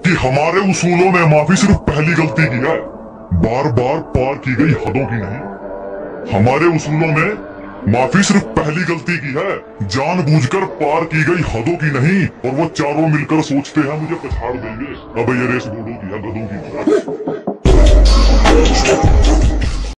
कि हमारे उसूलों ने माफी सिर्फ पहली गलती की है, बार बार पार की गई हदों की नहीं। हमारे उसूलों में माफी सिर्फ पहली गलती की है, जानबूझकर पार की गई हदों की नहीं। और वो चारों मिलकर सोचते हैं मुझे पछाड़ देंगे। अब ये रेस घोड़ों की है, गधों की।